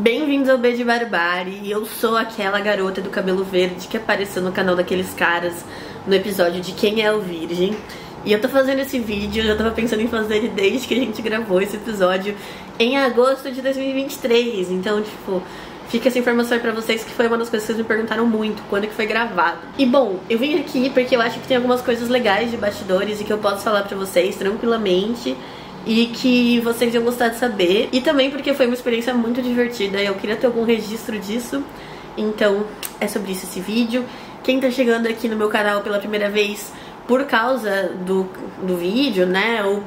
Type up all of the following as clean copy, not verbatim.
Bem-vindos ao B de Barbárie. Eu sou aquela garota do cabelo verde que apareceu no canal daqueles caras no episódio de Quem é o Virgem. E eu tô fazendo esse vídeo, eu já tava pensando em fazer ele desde que a gente gravou esse episódio em agosto de 2023. Então, tipo, fica essa informação aí pra vocês, que foi uma das coisas que vocês me perguntaram muito, quando que foi gravado. E bom, eu vim aqui porque eu acho que tem algumas coisas legais de bastidores e que eu posso falar pra vocês tranquilamente e que vocês iam gostar de saber. E também porque foi uma experiência muito divertida e eu queria ter algum registro disso. Então, é sobre isso esse vídeo. Quem tá chegando aqui no meu canal pela primeira vez por causa do vídeo, né, ou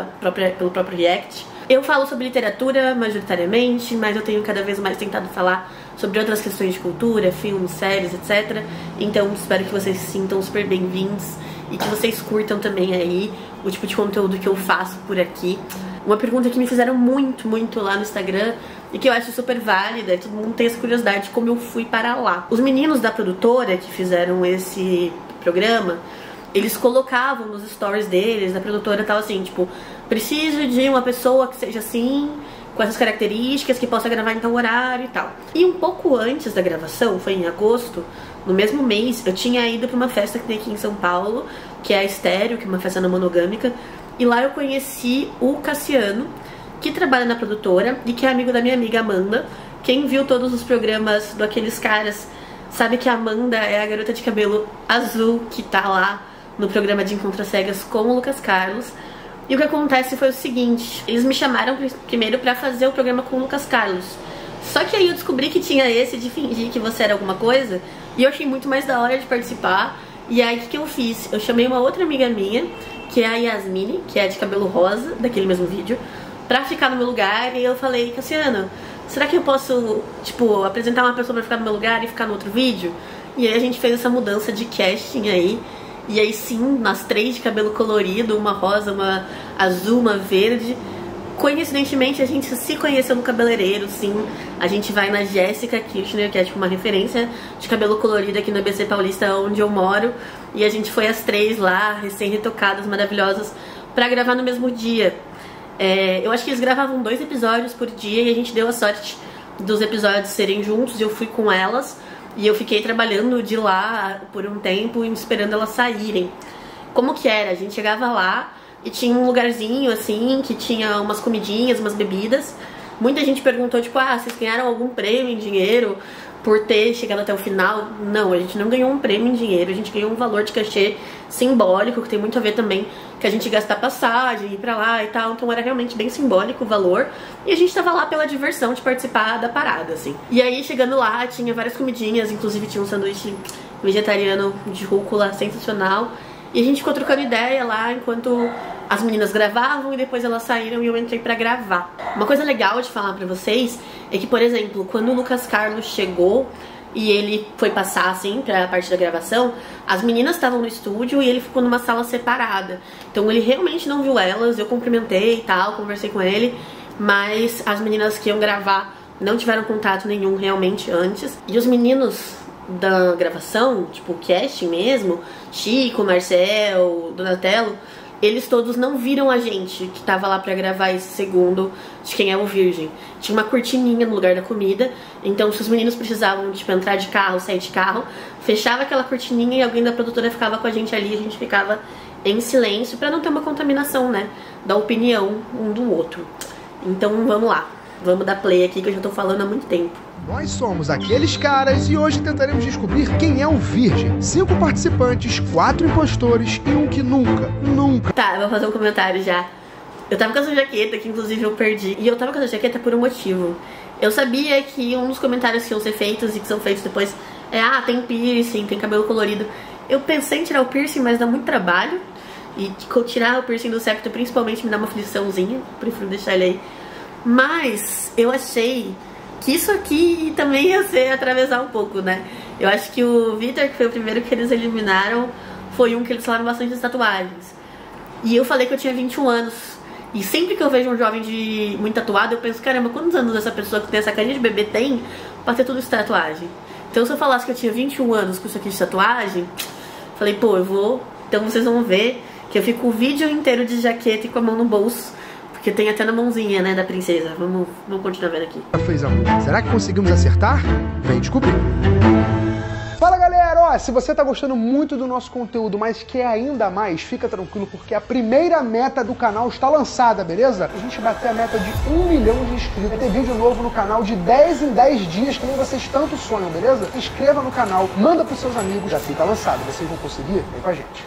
pelo próprio react, eu falo sobre literatura majoritariamente, mas eu tenho cada vez mais tentado falar sobre outras questões de cultura, filmes, séries, etc. Então espero que vocês se sintam super bem-vindos e que vocês curtam também aí o tipo de conteúdo que eu faço por aqui. Uma pergunta que me fizeram muito lá no Instagram e que eu acho super válida, e todo mundo tem essa curiosidade de como eu fui para lá. Os meninos da produtora que fizeram esse programa, eles colocavam nos stories deles, da produtora, tava assim, tipo, preciso de uma pessoa que seja assim, com essas características, que possa gravar em tal horário e tal. E um pouco antes da gravação, foi em agosto, no mesmo mês, eu tinha ido pra uma festa que tem aqui em São Paulo, que é a Estéreo, que é uma festa não monogâmica, e lá eu conheci o Cassiano, que trabalha na produtora e que é amigo da minha amiga Amanda. Quem viu todos os programas do Aqueles Caras sabe que a Amanda é a garota de cabelo azul que tá lá no programa de Encontras Cegas com o Lucas Carlos. E o que acontece foi o seguinte: eles me chamaram primeiro pra fazer o programa com o Lucas Carlos. Só que aí eu descobri que tinha esse de fingir que você era alguma coisa, e eu achei muito mais da hora de participar. E aí o que eu fiz? Eu chamei uma outra amiga minha, que é a Yasmine, que é de cabelo rosa, daquele mesmo vídeo, pra ficar no meu lugar. E eu falei: Cassiano, será que eu posso, tipo, apresentar uma pessoa pra ficar no meu lugar e ficar no outro vídeo? E aí a gente fez essa mudança de casting aí. E aí sim, nós três de cabelo colorido, uma rosa, uma azul, uma verde. Coincidentemente a gente se conheceu no cabeleireiro, sim. A gente vai na Jéssica Kirchner, que é tipo uma referência de cabelo colorido aqui no ABC Paulista, onde eu moro. E a gente foi as três lá, recém-retocadas, maravilhosas, pra gravar no mesmo dia. Eu acho que eles gravavam 2 episódios por dia e a gente deu a sorte dos episódios serem juntos e eu fui com elas. E eu fiquei trabalhando de lá por um tempo, esperando elas saírem. Como que era? A gente chegava lá e tinha um lugarzinho assim, que tinha umas comidinhas, umas bebidas. Muita gente perguntou, tipo, vocês ganharam algum prêmio em dinheiro por ter chegado até o final? Não, a gente não ganhou um prêmio em dinheiro, a gente ganhou um valor de cachê simbólico, que tem muito a ver também que a gente gasta passagem, ir pra lá e tal. Então era realmente bem simbólico o valor. E a gente tava lá pela diversão de participar da parada, assim. E aí, chegando lá, tinha várias comidinhas, inclusive tinha um sanduíche vegetariano de rúcula sensacional. E a gente ficou trocando ideia lá enquanto as meninas gravavam e depois elas saíram e eu entrei pra gravar. Uma coisa legal de falar pra vocês é que, por exemplo, quando o Lucas Carlos chegou e ele foi passar, assim, pra parte da gravação, as meninas estavam no estúdio e ele ficou numa sala separada. Então ele realmente não viu elas, eu cumprimentei e tal, conversei com ele, mas as meninas que iam gravar não tiveram contato nenhum realmente antes. E os meninos da gravação, tipo o casting mesmo, Chico, Marcel, Donatello, eles todos não viram a gente que tava lá pra gravar esse segundo de Quem é o Virgem. Tinha uma cortininha no lugar da comida, então se os meninos precisavam, tipo, entrar de carro, sair de carro, fechava aquela cortininha e alguém da produtora ficava com a gente ali, a gente ficava em silêncio pra não ter uma contaminação, né, da opinião um do outro. Então vamos lá, vamos dar play aqui que eu já tô falando há muito tempo. Nós somos Aqueles Caras e hoje tentaremos descobrir quem é o Virgem. 5 participantes, 4 impostores e um que nunca. Tá, eu vou fazer um comentário já. Eu tava com essa jaqueta, que inclusive eu perdi. E eu tava com essa jaqueta por um motivo. Eu sabia que um dos comentários que iam ser feitos e que são feitos depois é: tem piercing, tem cabelo colorido. Eu pensei em tirar o piercing, mas dá muito trabalho. E tirar o piercing do septo principalmente me dá uma afliçãozinha. Prefiro deixar ele aí. Mas eu achei que isso aqui também ia ser atravessar um pouco, né? Eu acho que o Vitor, que foi o primeiro que eles eliminaram, foi um que eles falaram bastante das tatuagens. E eu falei que eu tinha 21 anos. E sempre que eu vejo um jovem de muito tatuado, eu penso: caramba, quantos anos essa pessoa que tem essa carinha de bebê tem pra ter tudo isso de tatuagem? Então se eu falasse que eu tinha 21 anos com isso aqui de tatuagem, falei: pô, eu vou... Então vocês vão ver que eu fico o vídeo inteiro de jaqueta e com a mão no bolso, Porque tem até na mãozinha, né, da princesa. Vamos continuar vendo aqui. Fez amor. Será que conseguimos acertar? Vem descobrir. Fala galera, ó, se você tá gostando muito do nosso conteúdo, mas quer ainda mais, fica tranquilo porque a primeira meta do canal está lançada, beleza? A gente bateu a meta de 1 milhão de inscritos. Vai ter vídeo novo no canal de 10 em 10 dias, que nem vocês tanto sonham, beleza? Se inscreva no canal, manda pros seus amigos, já fica lançado. Vocês vão conseguir? Vem com a gente.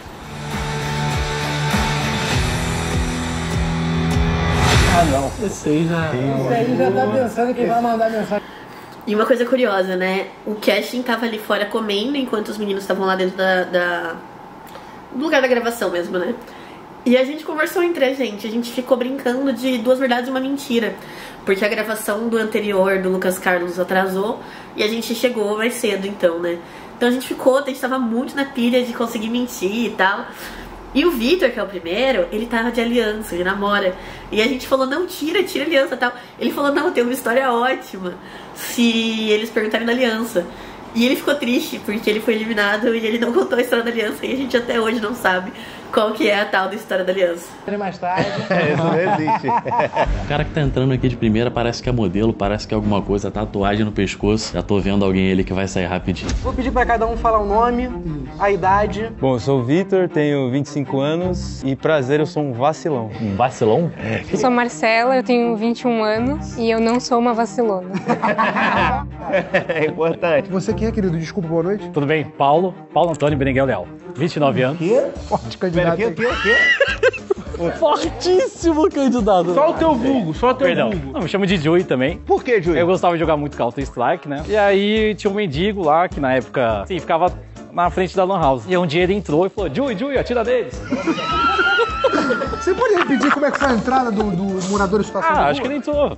Ah não, esse aí já tá pensando que vai mandar mensagem. E uma coisa curiosa, né? O casting tava ali fora comendo enquanto os meninos estavam lá dentro do lugar da gravação mesmo, né? E a gente conversou entre a gente ficou brincando de 2 verdades e uma mentira. Porque a gravação do anterior, do Lucas Carlos, atrasou e a gente chegou mais cedo, então, né? Então a gente tava muito na pilha de conseguir mentir e tal. E o Vitor, que é o primeiro, ele tava de aliança, ele namora. E a gente falou, não, tira a aliança e tal. Ele falou, não, tem uma história ótima se eles perguntarem da aliança. E ele ficou triste, porque ele foi eliminado e ele não contou a história da aliança. E a gente até hoje não sabe qual que é a tal da história da aliança. Mais tarde. Isso não existe. O cara que tá entrando aqui de primeira parece que é modelo, parece que é alguma coisa, tatuagem no pescoço. Já tô vendo alguém ali que vai sair rapidinho. Vou pedir pra cada um falar o nome, a idade. Bom, eu sou o Vitor, tenho 25 anos e prazer, eu sou um vacilão. Um vacilão? Eu sou Marcela, eu tenho 21 anos e eu não sou uma vacilona. É importante. Você quem é, querido? Desculpa, boa noite. Tudo bem? Paulo Antônio Berenguel Leal, 29 anos. Forte candidato. Fortíssimo candidato. Só o teu vulgo, vulgo. Não, me chama de Joey também. Por que, Júlio? Eu gostava de jogar muito Counter-Strike, né? E aí tinha um mendigo lá que na época, assim, ficava na frente da Lan House. E um dia ele entrou e falou, Joey, atira neles. Você pode repetir como é que foi a entrada do morador de situação de rua? Acho que ele entrou.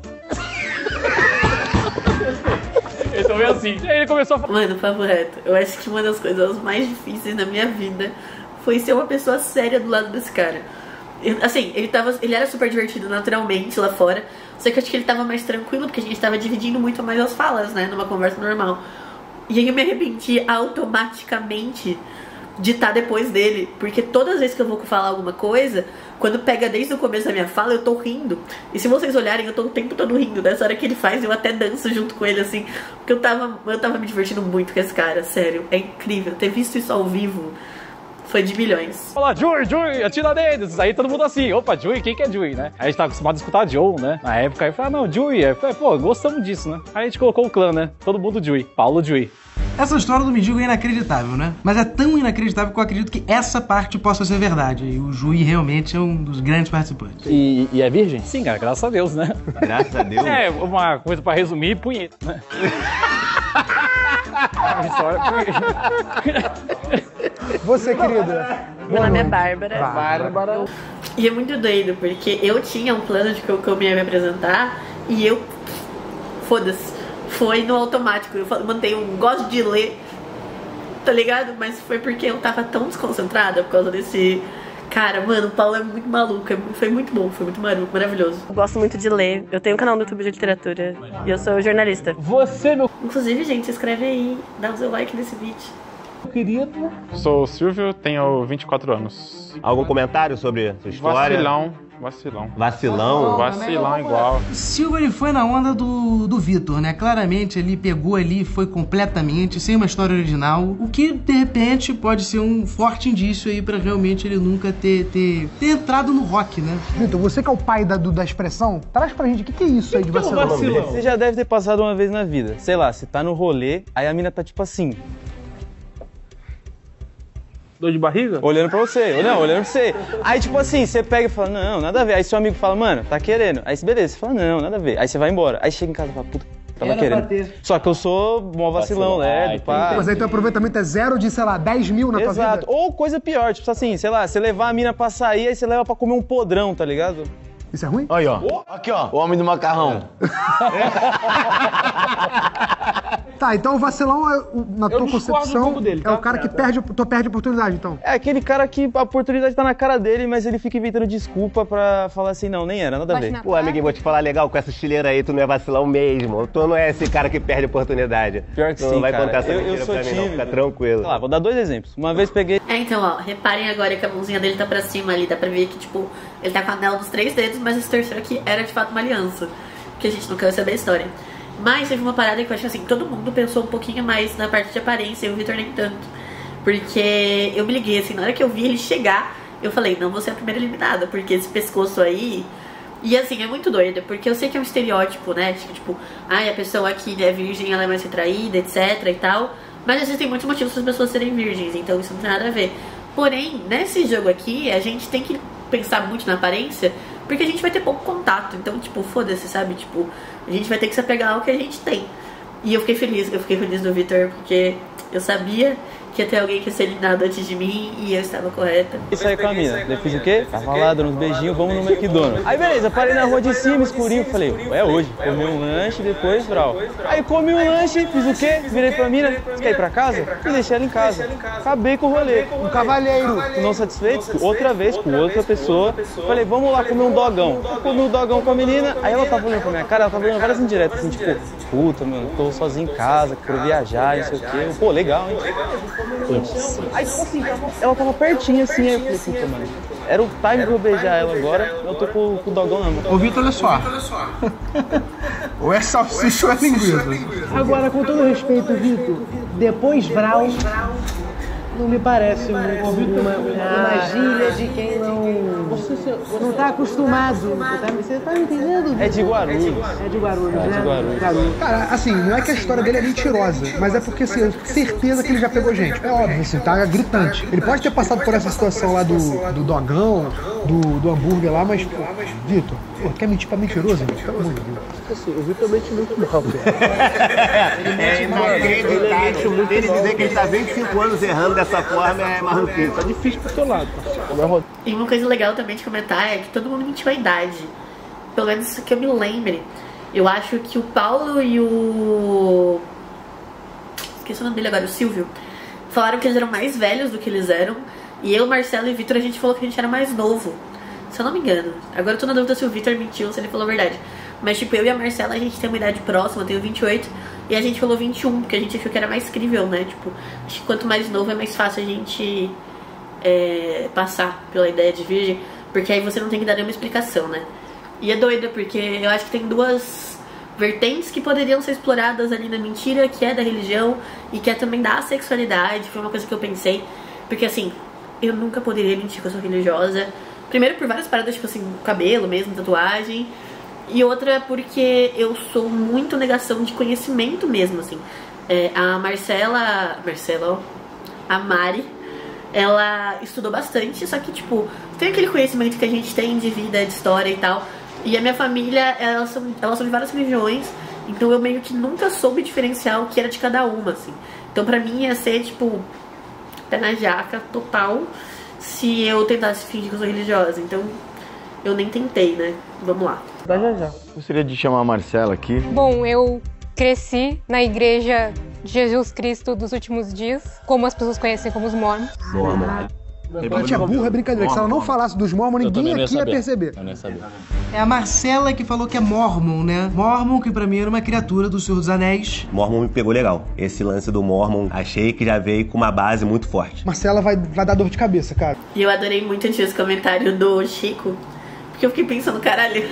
Ele também assim. E aí ele começou a falar. Mano, papo reto, eu acho que uma das coisas mais difíceis na minha vida foi ser uma pessoa séria do lado desse cara. Assim, ele era super divertido naturalmente lá fora, só que eu acho que ele tava mais tranquilo, porque a gente tava dividindo muito mais as falas, né, numa conversa normal. E aí eu me arrependi automaticamente de estar depois dele, porque todas as vezes que eu vou falar alguma coisa, quando pega desde o começo da minha fala, eu tô rindo. E se vocês olharem, eu tô o tempo todo rindo. Dessa hora que ele faz, eu até danço junto com ele, assim. Porque eu tava me divertindo muito com esse cara, sério. É incrível. Ter visto isso ao vivo foi de milhões. Olá, Joey, atira neles. Aí todo mundo assim, opa, Joey, quem que é Joey, né? Aí a gente tava acostumado a escutar Joe, né? Na época, aí eu falei, não, Joey. Aí eu falei, pô, gostamos disso, né? Aí a gente colocou o clã, né? Todo mundo Joey. Paulo Joey. Essa história do mendigo é inacreditável, né? Mas é tão inacreditável que eu acredito que essa parte possa ser verdade. E o Jui realmente é um dos grandes participantes. E é virgem? Sim, cara, graças a Deus, né? Graças a Deus. É, uma coisa pra resumir, punheta, né? Você, querida? Meu nome é Bárbara. Bárbara. E é muito doido, porque eu tinha um plano de que eu ia me apresentar e eu... Foda-se. Foi no automático. Eu mandei gosto de ler, tá ligado? Mas foi porque eu tava tão desconcentrada por causa desse... Cara, mano, o Paulo é muito maluco. Foi muito bom, foi muito maravilhoso. Eu gosto muito de ler. Eu tenho um canal no YouTube de literatura e eu sou jornalista. Você, meu Inclusive, gente, se inscreve aí, dá o seu like nesse vídeo. querido. Sou o Silvio, tenho 24 anos. Algum comentário sobre sua história? Vacilão igual. O Silva, ele foi na onda do Vitor, né? Claramente, ele pegou ali, foi completamente, sem uma história original. O que, de repente, pode ser um forte indício aí pra realmente ele nunca ter entrado no rock, né? Vitor, você que é o pai da expressão, traz pra gente o que é isso aí de vacilão? Você já deve ter passado uma vez na vida. Sei lá, você tá no rolê, aí a mina tá tipo assim... Dor de barriga? Olhando pra você, olhando pra você. Aí, tipo assim, você pega e fala, não, nada a ver. Aí seu amigo fala, mano, tá querendo. Aí, beleza, você fala, não, nada a ver. Aí você vai embora. Aí chega em casa e fala, puta, tava querendo. Só que eu sou mó vacilão, lerdo, pá. Mas aí teu aproveitamento é zero de, sei lá, 10 mil na tua vida? Exato. Ou coisa pior, tipo assim, sei lá, você levar a mina pra sair, aí você leva pra comer um podrão, tá ligado? Isso é ruim? Aí, ó. Aqui, ó. O homem do macarrão. Tá, Tá, então o vacilão, na tua concepção, um pouco dele, tá? é o cara que perde a oportunidade, então. É aquele cara que a oportunidade tá na cara dele, mas ele fica inventando desculpa pra falar assim, não, nem era, nada a ver. Pô, amiguinho, vou te falar legal, com essa estileira aí, tu não é vacilão mesmo. Tu não é esse cara que perde a oportunidade. Pior que tu sim, não vai cara. contar essa mentira pra mim, não, fica tranquilo. Sei lá, vou dar 2 exemplos. Uma vez peguei... Então, ó, reparem agora que a mãozinha dele tá pra cima ali, dá pra ver que, tipo, ele tá com a anel nos 3 dedos, mas esse terceiro aqui era de fato uma aliança, que a gente nunca vai saber a história. Mas teve uma parada que eu acho que, assim, todo mundo pensou um pouquinho mais na parte de aparência, e o Vitor nem tanto. Porque eu me liguei, assim, na hora que eu vi ele chegar, eu falei, não vou ser a primeira eliminada, porque esse pescoço aí... E assim, é muito doido, porque eu sei que é um estereótipo, né? Tipo, a pessoa que é virgem, ela é mais retraída, etc e tal. Mas existem muitos motivos para as pessoas serem virgens, então isso não tem nada a ver. Porém, nesse jogo aqui, a gente tem que pensar muito na aparência, porque a gente vai ter pouco contato. Então, tipo, foda-se, sabe? Tipo, a gente vai ter que se apegar ao que a gente tem. E eu fiquei feliz do Vitor, porque eu sabia que ia ter alguém que ia ser eliminado antes de mim e eu estava correta. E saí com a mina. Eu fiz o quê? Tava lá, dando uns beijinhos, vamos no McDonald's. Aí beleza, parei na rua de cima, escurinho, falei, é hoje. Comi um lanche, depois, brau. Aí comi um lanche, fiz o quê? Virei pra mina, você quer ir pra casa? E deixei ela em casa. Acabei com o rolê. Um cavalheiro. Não satisfeito, outra vez, com outra pessoa. Falei, vamos lá comer um dogão. Eu comi um dogão com a menina, aí ela tava olhando pra minha cara, ela tava olhando várias indiretas, assim, tipo, puta, mano, tô sozinho em casa, quero viajar, não sei o quê. Pô, legal, hein? Aí, tipo assim, ela tava pertinho assim, aí eu falei, puta, mano, era o time pra eu beijar ela agora, eu tô com o dogão na mão. Ô, Vitor, olha só. Ou é salsicha ou é linguiça. Agora, com todo respeito, Vitor, depois Brau não me parece muito uma gíria de quem não tá acostumado. Você tá entendendo? É de Guarulhos. É de Guarulhos, né? De Guarulhos. Cara, assim, não é que a história dele é mentirosa, mas é porque, assim, eu tenho certeza que ele já pegou gente. É óbvio, assim, tá gritante. Ele pode ter passado por essa situação lá do dogão, do hambúrguer lá, mas, pô, Vitor, quer mentir pra mentiroso, gente? Pelo amor de Deus. Assim, o Vitor mente muito mal, cara. É inacreditável. Ele dizer que ele tá 25 anos errando dessa forma é maluquice. Tá difícil pro teu lado, cara. E uma coisa legal também de comentar é que todo mundo mentiu a idade. Pelo menos que eu me lembre. Eu acho que o Paulo e o... esqueci o nome dele agora, o Silvio. Falaram que eles eram mais velhos do que eles eram. E eu, Marcelo e Vitor, a gente falou que a gente era mais novo. Se eu não me engano. Agora eu tô na dúvida se o Vitor mentiu ou se ele falou a verdade. Mas tipo, eu e a Marcela, a gente tem uma idade próxima, eu tenho 28. E a gente falou 21, porque a gente achou que era mais crível, né? Tipo, acho que quanto mais novo é mais fácil a gente passar pela ideia de virgem. Porque aí você não tem que dar nenhuma explicação, né? E é doida, porque eu acho que tem duas vertentes que poderiam ser exploradas ali na mentira, que é da religião e que é também da sexualidade. Foi uma coisa que eu pensei. Porque assim, eu nunca poderia mentir que eu sou religiosa. Primeiro por várias paradas, tipo assim, cabelo mesmo, tatuagem. E outra porque eu sou muito negação de conhecimento mesmo, assim. A Marcela, ó, a Mari, ela estudou bastante, só que, tipo, tem aquele conhecimento que a gente tem de vida, de história e tal. E a minha família, elas são de várias religiões, então eu meio que nunca soube diferenciar o que era de cada uma, assim. Então pra mim ia ser, tipo, pé na jaca total se eu tentasse fingir que eu sou religiosa. Então eu nem tentei, né? Vamos lá. Já. Gostaria de chamar a Marcela aqui. Bom, eu cresci na igreja de Jesus Cristo dos últimos dias, como as pessoas conhecem como os mormons. A gente é burra, é brincadeira. Que se ela não falasse dos mormons, ninguém aqui ia perceber. Eu nem sabia. É a Marcela que falou que é Mormon, né? Mormon, que pra mim era uma criatura do Senhor dos Anéis. Mormon me pegou legal. Esse lance do Mormon, achei que já veio com uma base muito forte. Marcela vai dar dor de cabeça, cara. E eu adorei muito esse comentário do Chico, porque eu fiquei pensando, caralho,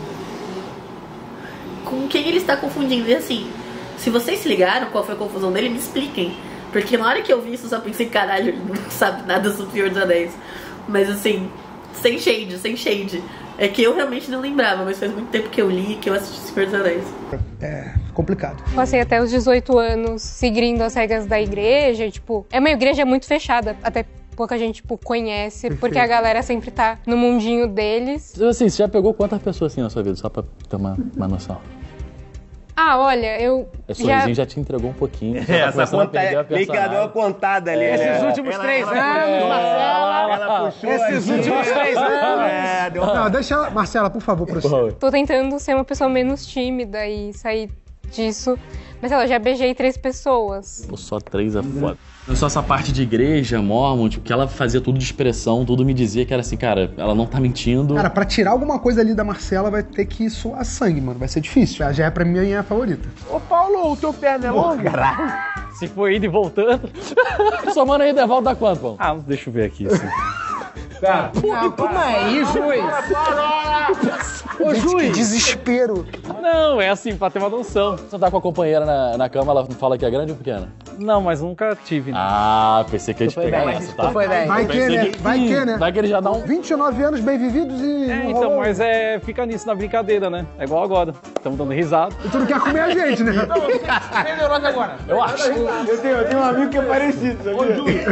com quem ele está confundindo? E assim, se vocês se ligaram qual foi a confusão dele, me expliquem. Porque na hora que eu vi isso, eu só pensei, caralho, ele não sabe nada sobre o Senhor dos Anéis. Mas assim, sem shade. É que eu realmente não lembrava, mas faz muito tempo que eu li, que eu assisti Senhor dos Anéis. É complicado. Passei até os 18 anos seguindo as regras da igreja, tipo, é uma igreja muito fechada, até pouca gente, tipo, conhece, perfeito, porque a galera sempre tá no mundinho deles. Assim, você já pegou quantas pessoas assim na sua vida, só pra ter uma noção? Ah, olha, eu já te entregou um pouquinho. Essa conta meio que ela deu uma contada ali. Esses últimos 3 anos, Marcela. Ela puxou. Esses últimos 3 anos. Não, deixa ela. Marcela, por favor, prossegue. Tô tentando ser uma pessoa menos tímida e sair disso. Mas eu já beijei 3 pessoas. Pô, só 3 é foda. Só essa parte de igreja, mormon, tipo, que ela fazia tudo de expressão, tudo me dizia que era assim, cara, ela não tá mentindo. Cara, pra tirar alguma coisa ali da Marcela vai ter que suar sangue, mano. Vai ser difícil. Já é pra mim a minha favorita. Ô, Paulo, o teu perna é longo? Se for indo e voltando. Sua mano aí devolve dá quanto, pô? Ah, deixa eu ver aqui, assim. Cara, calma aí, juiz. Ô, juiz. Que desespero. Não, é assim, pra ter uma noção. Você tá com a companheira na cama, ela fala que é grande ou pequena? Não, mas nunca tive. Né? Ah, pensei que ia te pegar nessa, tá? Foi bem. Vai que, né? Vai que, né? Vai que ele já dá um... 29 anos bem vividos e... É, não então, rolou. mas fica nisso na brincadeira, né? É igual agora. Estamos dando risada. E tu não quer comer a gente, né? Melhorou agora. Eu acho. Eu tenho um amigo que é parecido, sabia? Ô, Juiz.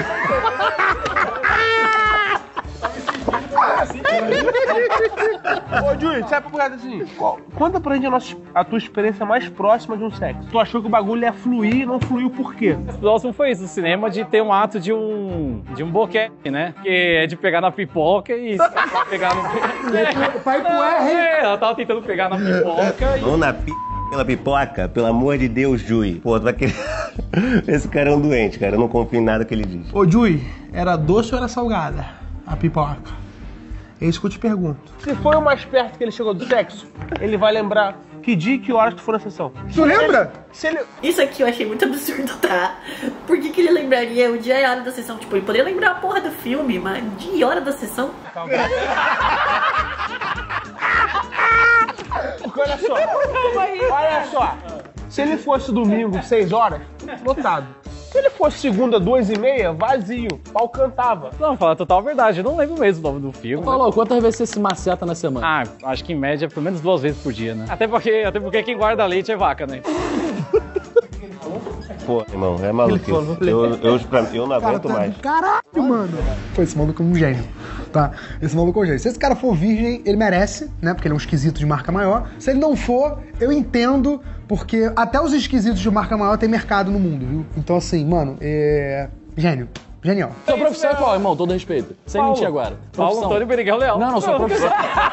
Ô, Juiz, sabe por causa assim? Conta pra gente a tua experiência mais próxima de um sexo. Tu achou que o bagulho ia fluir e não fluiu por quê? O próximo foi isso, no cinema, de ter um ato de um boquete, né? Que é de pegar na pipoca e pegar no... Vai pro R. Ela tava tentando pegar na pipoca e... Vão na pela pipoca, pelo amor de Deus, Jui. Pô, tu vai querer... Esse cara é um doente, cara. Eu não confio em nada que ele diz. Ô, Jui, era doce ou era salgada a pipoca? É isso que eu te pergunto. Se foi o mais perto que ele chegou do sexo, ele vai lembrar que dia e que horas tu foi na sessão. Tu lembra? Isso aqui eu achei muito absurdo, tá? Por que ele lembraria o dia e a hora da sessão? Tipo, ele poderia lembrar a porra do filme, mas dia e hora da sessão? Porque olha só, se ele fosse domingo, 6 horas, lotado. Se ele fosse segunda, 2h30, vazio, pau cantava. Não, fala a total verdade, eu não lembro mesmo o nome do filme. Falou, quantas vezes você se maceta na semana? Ah, acho que em média pelo menos 2 vezes por dia, né? Até porque quem guarda leite é vaca, né? Pô, irmão, é maluco. Eu não aguento mais. Caralho, mano. Pô, esse maluco é um gênio, tá? Esse maluco é um gênio. Se esse cara for virgem, ele merece, né? Porque ele é um esquisito de marca maior. Se ele não for, eu entendo, porque até os esquisitos de marca maior tem mercado no mundo, viu? Então, assim, mano, gênio. Genial. Sua profissão é qual, irmão? Todo respeito. Sem mentir agora. Paulo Antônio Beringuel Leal. Não, sua profissão.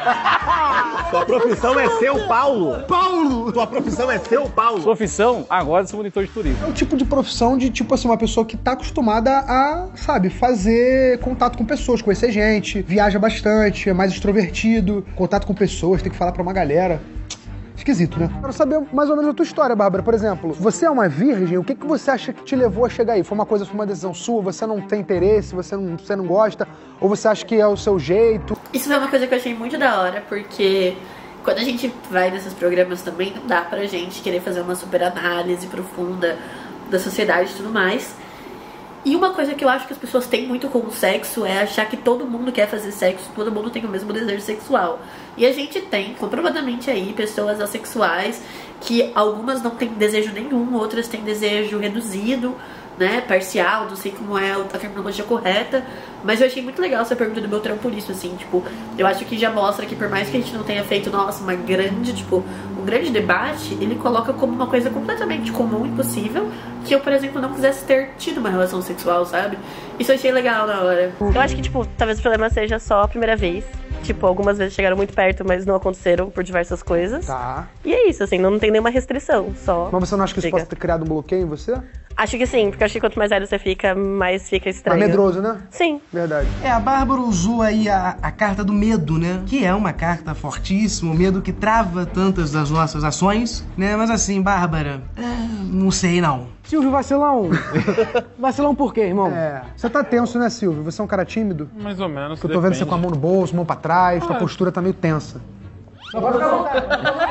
Sua profissão é ser o Paulo. Paulo! Sua profissão é ser o Paulo. Sua profissão, agora eu sou monitor de turismo. É o tipo de profissão de, tipo assim, uma pessoa que tá acostumada a, sabe, fazer contato com pessoas, conhecer gente, viaja bastante, é mais extrovertido, contato com pessoas, tem que falar pra uma galera. Esquisito, né? Quero saber mais ou menos a tua história, Bárbara. Por exemplo, você é uma virgem, o que você acha que te levou a chegar aí? Foi uma decisão sua? Você não tem interesse? Você não gosta? Ou você acha que é o seu jeito? Isso é uma coisa que eu achei muito da hora, porque quando a gente vai nesses programas também, não dá pra gente querer fazer uma super análise profunda da sociedade e tudo mais. E uma coisa que eu acho que as pessoas têm muito com o sexo é achar que todo mundo quer fazer sexo, todo mundo tem o mesmo desejo sexual. E a gente tem, comprovadamente aí, pessoas assexuais que algumas não têm desejo nenhum, outras têm desejo reduzido, né, parcial, não sei como é a terminologia correta, mas eu achei muito legal essa pergunta do Beltrão por isso, assim, tipo, eu acho que já mostra que por mais que a gente não tenha feito, nossa, um grande debate, ele coloca como uma coisa completamente comum e possível, que eu, por exemplo, não quisesse ter tido uma relação sexual, sabe? Isso eu achei legal na hora. Eu acho que, tipo, talvez o problema seja só a primeira vez. Tipo, algumas vezes chegaram muito perto, mas não aconteceram por diversas coisas. Tá. E é isso, assim, não tem nenhuma restrição, só... Mas você não acha que isso possa ter criado um bloqueio em você? Acho que sim, porque acho que quanto mais velho você fica, mais fica estranho. Mais medroso, né? Sim. Verdade. A Bárbara usou aí a carta do medo, né? Que é uma carta fortíssima, o medo que trava tantas das nossas ações, né? Mas assim, Bárbara, não sei não. Silvio, vacilão. Vacilão por quê, irmão? Você tá tenso, né, Silvio? Você é um cara tímido? Mais ou menos. Eu tô vendo você com a mão no bolso, mão pra trás, tua postura tá meio tensa. Não, pode ficar à vontade.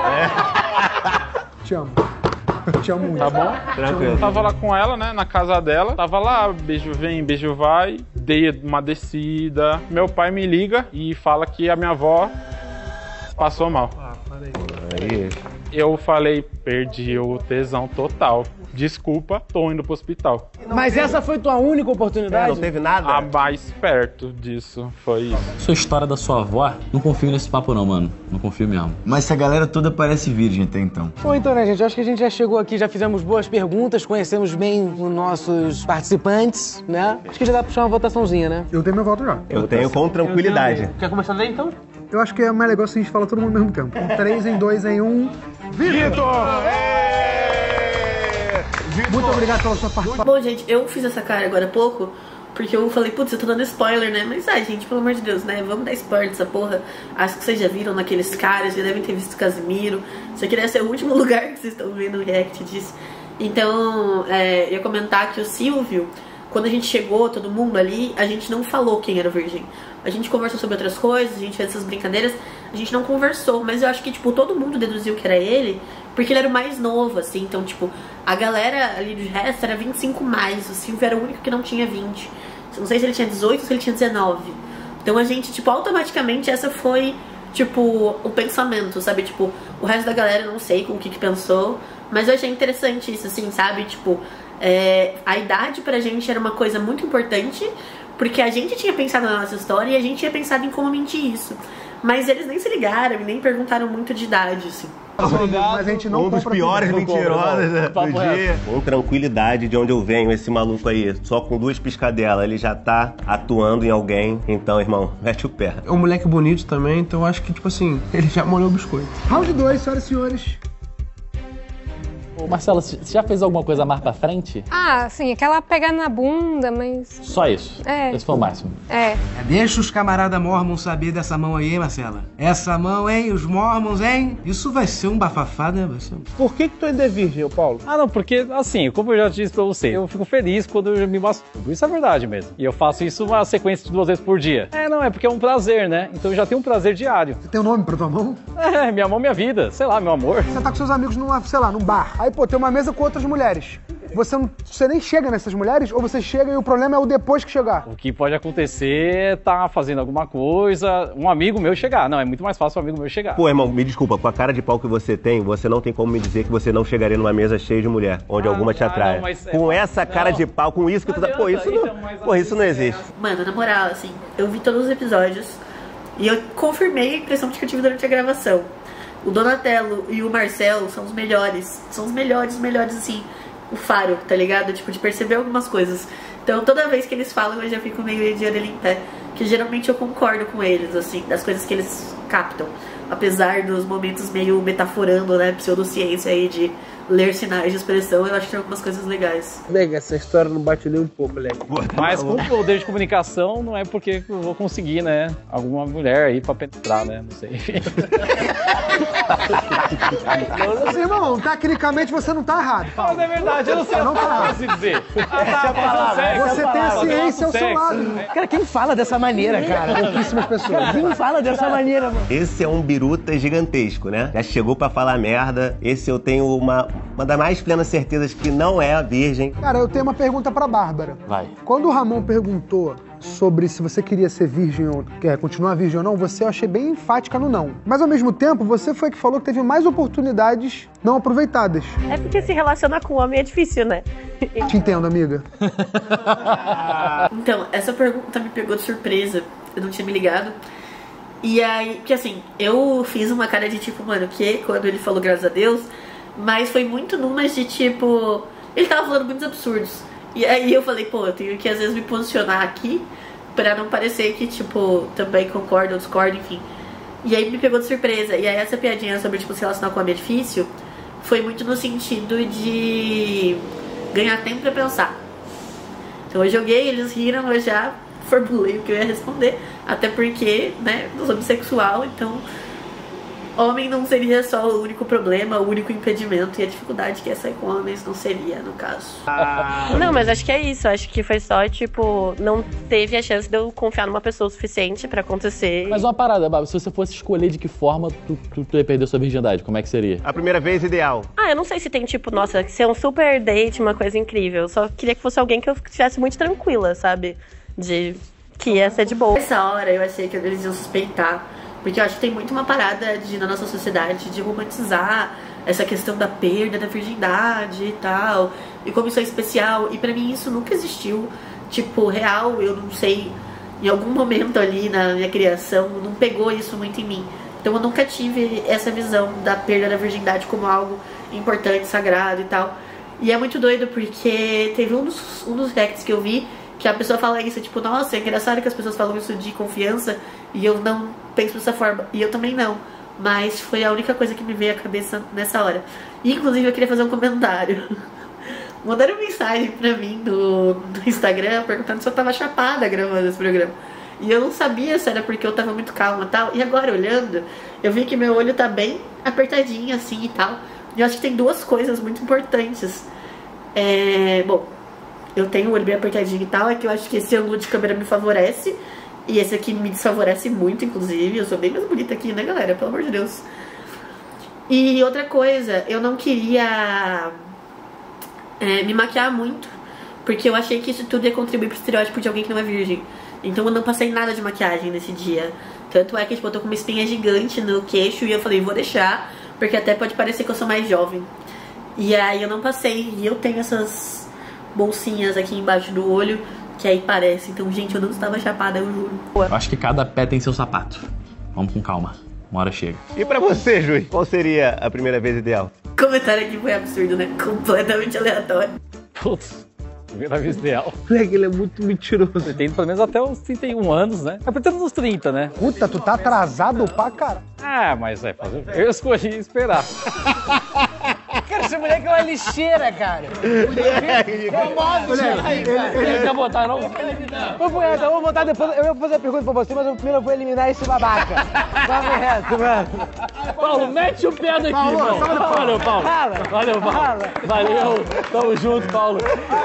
Te amo. Te amo muito. Tá bom? Tranquilo. Tava lá com ela, né, na casa dela. Tava lá, beijo vem, beijo vai. Dei uma descida. Meu pai me liga e fala que a minha avó passou mal. Aí. Eu falei, perdi o tesão total. Desculpa, tô indo pro hospital. Mas essa foi tua única oportunidade? Não teve nada? A mais perto disso foi isso. Sua história da sua avó, não confio nesse papo não, mano. Não confio mesmo. Mas essa galera toda parece virgem até então. Bom, então, né, gente? Acho que a gente já chegou aqui, já fizemos boas perguntas, conhecemos bem os nossos participantes, né? Acho que já dá pra puxar uma votaçãozinha, né? Eu tenho meu voto já. Eu tenho com tranquilidade. Quer começar daí, então? Eu acho que é mais legal se a gente fala todo mundo ao mesmo tempo. 3 em 2 em 1. Vitor! Vitor. Muito obrigado pela sua participação. Bom, gente, eu fiz essa cara agora há pouco, porque eu falei, putz, eu tô dando spoiler, né? Mas, gente, pelo amor de Deus, né? Vamos dar spoiler dessa porra. Acho que vocês já viram naqueles caras, já devem ter visto Casimiro. Isso aqui deve ser o último lugar que vocês estão vendo o react disso. Então, eu ia comentar que o Silvio, quando a gente chegou, todo mundo ali, a gente não falou quem era o virgem. A gente conversou sobre outras coisas, a gente fez essas brincadeiras, a gente não conversou. Mas eu acho que, tipo, todo mundo deduziu que era ele, porque ele era o mais novo, assim. Então, tipo, a galera ali do resto era 25 mais. O Silvio era o único que não tinha 20. Não sei se ele tinha 18 ou se ele tinha 19. Então a gente, tipo, automaticamente essa foi, tipo, o pensamento, sabe? Tipo, o resto da galera eu não sei com o que pensou, mas eu achei interessante isso, assim, sabe? Tipo, a idade pra gente era uma coisa muito importante, porque a gente tinha pensado na nossa história e a gente tinha pensado em como mentir isso. Mas eles nem se ligaram e nem perguntaram muito de idade, assim. Mas a gente não um dos piores mentirosos do dia. Com tranquilidade, de onde eu venho, esse maluco aí, só com 2 piscadelas, ele já tá atuando em alguém. Então, irmão, mete o pé. É um moleque bonito também, então eu acho que, tipo assim, ele já molhou o biscoito. Round 2, senhoras e senhores. Ô, Marcela, você já fez alguma coisa mais pra frente? Ah, sim, aquela pegada na bunda, mas... Só isso? Esse foi o máximo? Deixa os camarada Mormons saber dessa mão aí, hein, Marcela? Essa mão, hein? Os Mormons, hein? Isso vai ser um bafafá, né? Por que tu ainda é virgem, Paulo? Ah, não, porque, assim, como eu já disse pra você, eu fico feliz quando eu me masturbo. Isso é verdade mesmo. E eu faço isso uma sequência de 2 vezes por dia. Não, é porque é um prazer, né? Então eu já tenho um prazer diário. Você tem um nome pra tua mão? Minha mão, minha vida. Sei lá, meu amor. Você tá com seus amigos numa, sei lá, num bar. Aí, pô, tem uma mesa com outras mulheres. Você nem chega nessas mulheres, ou você chega e o problema é o depois que chegar? O que pode acontecer é tá fazendo alguma coisa, um amigo meu chegar. Não, é muito mais fácil um amigo meu chegar. Pô, irmão, me desculpa, com a cara de pau que você tem, você não tem como me dizer que você não chegaria numa mesa cheia de mulher, onde alguma te atrai. Com essa cara de pau, com isso que tu tá... Pô, isso não existe. Mano, na moral, assim, eu vi todos os episódios e eu confirmei a impressão que eu tive durante a gravação. O Donatello e o Marcelo são os melhores. São os melhores, assim. O faro, tá ligado? Tipo, de perceber algumas coisas. Então, toda vez que eles falam, eu já fico meio de orelha em pé. Que geralmente eu concordo com eles, assim, das coisas que eles captam. Apesar dos momentos meio metaforando, né, pseudociência aí de ler sinais de expressão, eu acho que tem algumas coisas legais. Lega, essa história não bate nem um pouco, Lega. Mas com o poder de comunicação, não é porque eu vou conseguir, né, alguma mulher aí pra penetrar, né, não sei. Assim, irmão, tecnicamente você não tá errado, Paulo. Mas é verdade, eu não sei não tá errado. assim dizer. Você tem a ciência ao seu lado. Cara, quem fala dessa maneira, cara? Pouquíssimas pessoas. Quem fala dessa maneira, mano? Esse é um biruta gigantesco, né? Já chegou pra falar merda. Esse eu tenho uma das mais plenas certezas que não é a virgem. Cara, eu tenho uma pergunta pra Bárbara. Vai. Quando o Ramon perguntou sobre se você queria ser virgem ou continuar virgem ou não, você eu achei bem enfática no não. Mas ao mesmo tempo, você foi que falou que teve mais oportunidades não aproveitadas. É porque se relacionar com o homem é difícil, né? Te entendo, amiga. Então, essa pergunta me pegou de surpresa. Eu não tinha me ligado. E aí, porque assim, eu fiz uma cara de tipo, mano, que quando ele falou graças a Deus, mas foi muito numas de tipo, ele tava falando muitos absurdos. E aí eu falei, pô, eu tenho que às vezes me posicionar aqui pra não parecer que, tipo, também concordo ou discordo, enfim. E aí me pegou de surpresa. E aí essa piadinha sobre, tipo, se relacionar com o homem é difícil foi muito no sentido de ganhar tempo pra pensar. Então eu joguei, eles riram, eu já formulei o que eu ia responder. Até porque, né, eu sou bissexual, então homem não seria só o único problema, o único impedimento, e a dificuldade que é sair com homens não seria, no caso. Não, mas acho que é isso. Acho que foi só, tipo, não teve a chance de eu confiar numa pessoa o suficiente pra acontecer. Mas uma parada, Bárbara, se você fosse escolher de que forma tu ia perder sua virgindade, como é que seria? A primeira vez ideal. Eu não sei se tem, tipo, nossa, ser um super date, uma coisa incrível. Eu só queria que fosse alguém que eu estivesse muito tranquila, sabe? Que ia ser de boa. Nessa hora eu achei que eles iam suspeitar. Porque eu acho que tem muito uma parada na nossa sociedade de romantizar essa questão da perda da virgindade e tal, e como isso é especial, e pra mim isso nunca existiu, tipo, real, eu não sei, em algum momento ali na minha criação, não pegou isso muito em mim. Então eu nunca tive essa visão da perda da virgindade como algo importante, sagrado e tal. E é muito doido porque teve um dos reacts que eu vi que a pessoa fala isso, tipo, nossa, é engraçado que as pessoas falam isso de confiança e eu não penso dessa forma. E eu também não. Mas foi a única coisa que me veio à cabeça nessa hora. E, inclusive, eu queria fazer um comentário. mandaram mensagem pra mim no Instagram perguntando se eu tava chapada gravando esse programa. E eu não sabia se era porque eu tava muito calma e tal. E agora, olhando, eu vi que meu olho tá bem apertadinho assim e tal. E eu acho que tem duas coisas muito importantes. Bom, eu tenho o olho bem apertadinho e tal. É que eu acho que esse ângulo de câmera me favorece. E esse aqui me desfavorece muito, inclusive. Eu sou bem mais bonita aqui, né, galera? Pelo amor de Deus. E outra coisa, eu não queria me maquiar muito, porque eu achei que isso tudo ia contribuir pro estereótipo de alguém que não é virgem. Então eu não passei nada de maquiagem nesse dia. Tanto é que tipo, eu tô com uma espinha gigante no queixo e eu falei, vou deixar, porque até pode parecer que eu sou mais jovem. E aí eu não passei. E eu tenho essas bolsinhas aqui embaixo do olho, que aí parece. Então, gente, eu não estava chapada, eu juro. Eu acho que cada pé tem seu sapato. Vamos com calma. Uma hora chega. E pra você, Jui, qual seria a primeira vez ideal? O comentário aqui foi absurdo, né? Completamente aleatório. Putz, primeira vez ideal. Moleque, ele é muito mentiroso. Você tem pelo menos até uns 31 anos, né? Tá pretendo uns 30, né? Puta, tu tá atrasado pra caralho. Ah, mas eu escolhi esperar. Cara, esse moleque é uma lixeira, cara. Ele quer botar, não? Ô, Punheta, eu vou botar depois. Eu ia fazer a pergunta pra você, mas primeiro eu vou eliminar esse babaca. Vamos reto, mano. Paulo, mete o pé daqui, irmão. Valeu, Paulo. Valeu, Paulo. Valeu. Tamo junto, Paulo.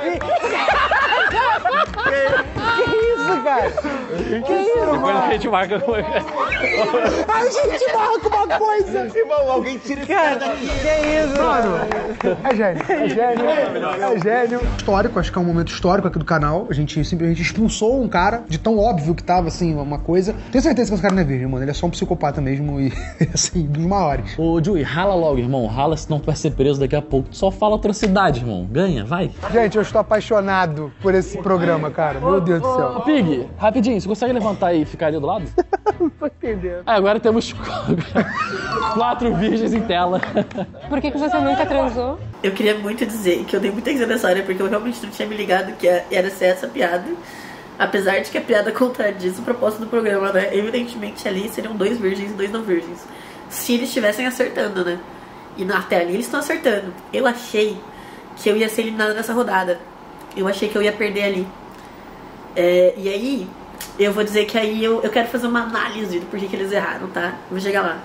Que isso, cara? Que isso, depois a gente marca. A gente marca uma coisa. Irmão, alguém tira esse cara daqui. Que isso, mano? É gênio. Histórico, acho que é um momento histórico aqui do canal. A gente simplesmente expulsou um cara de tão óbvio que tava, assim, uma coisa. Tenho certeza que esse cara não é virgem, mano. Ele é só um psicopata mesmo e, assim, dos maiores. Ô, Jui, rala logo, irmão. Rala, senão tu vai ser preso daqui a pouco. Tu só fala atrocidade, irmão. Ganha, vai. Gente, eu estou apaixonado por esse programa, cara. Meu Deus do céu. Pig, rapidinho, você consegue levantar e ficar ali do lado? Não tô entendendo. Agora temos 4 virgens em tela. Por que você nunca transou? Eu queria muito dizer que eu dei muita risada nessa hora, porque eu realmente não tinha me ligado que era ser essa piada. Apesar de que a piada contradiz o propósito do programa, né? Evidentemente ali seriam 2 virgens e 2 não virgens. Se eles estivessem acertando, né? E até ali eles estão acertando. Eu achei que eu ia ser eliminada nessa rodada. Eu achei que eu ia perder ali. E aí, eu vou dizer que aí eu quero fazer uma análise do porquê que eles erraram, tá? Vou chegar lá.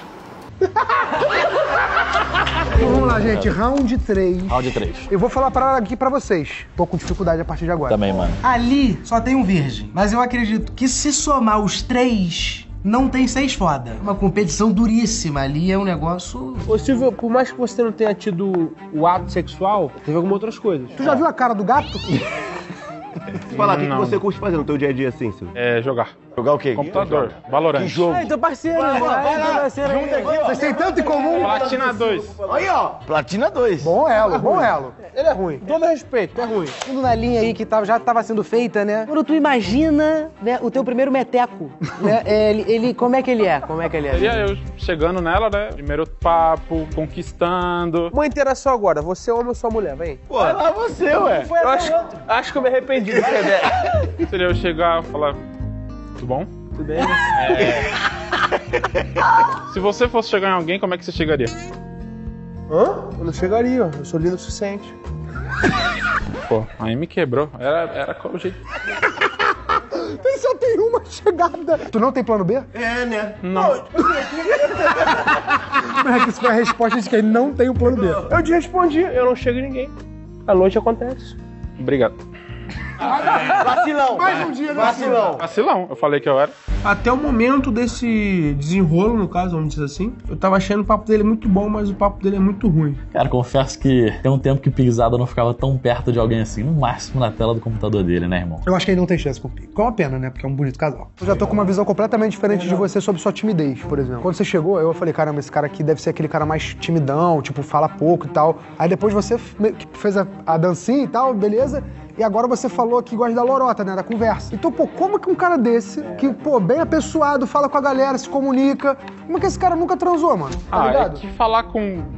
Então vamos lá, gente. Round 3. Round 3. Eu vou falar a parada aqui pra vocês. Tô com dificuldade a partir de agora. Também, mano. Ali só tem um virgem. Mas eu acredito que se somar os 3... não tem 6 foda. Uma competição duríssima ali, é um negócio... Ô Silvio, por mais que você não tenha tido o ato sexual, teve algumas outras coisas. Tu já viu a cara do gato? Fala, o que você curte fazer no teu dia a dia assim, Silvio? Jogar. Jogar o quê? Computador, Valorant. Que jogo? Então parceiro, vai lá. Junta aqui, ó. Vocês têm tanto em comum. Platina 2. Aí, ó. Platina 2. Bom elo, bom elo. Ele é ruim. Todo respeito, é ruim. Tudo na linha aí que já tava sendo feita, né? Quando tu imagina, né, o teu primeiro meteco, né? Como é que ele é? Como é que ele é? Seria eu chegando nela, né? Primeiro papo, conquistando. Uma interação agora. Você é homem ou sua mulher? Vem. Pô, vai lá você, ué. Eu acho que eu me arrependi do que Seria eu chegar e falar, tudo bom? Tudo bem? Se você fosse chegar em alguém, como é que você chegaria? Hã? Eu não chegaria, ó. Eu sou lindo o suficiente. Pô, aí me quebrou. Era qual o jeito? Só tem uma chegada. Tu não tem plano B? É, né? Não. Isso foi a resposta de quem não tem o plano B. Eu te respondi, eu não chego em ninguém. A noite acontece. Obrigado. Vacilão. Mais um dia, né? Vacilão, eu falei que eu era. Até o momento desse desenrolo, no caso, vamos dizer assim, eu tava achando o papo dele muito bom, mas o papo dele é muito ruim. Cara, confesso que tem um tempo que Pigzada não ficava tão perto de alguém assim, no máximo na tela do computador dele, né, irmão? Eu acho que ele não tem chance com o Pig. É uma pena, né? Porque é um bonito casal. Eu já tô com uma visão completamente diferente de você sobre sua timidez, por exemplo. Quando você chegou, eu falei, caramba, esse cara aqui deve ser aquele cara mais timidão, tipo, fala pouco e tal. Aí depois você fez a dancinha e tal, beleza? E agora você falou que gosta da lorota, né? Da conversa. Então, pô, como que um cara desse, que, pô, bem apessoado, fala com a galera, se comunica, como é que esse cara nunca transou, mano? Tá ligado? É que falar com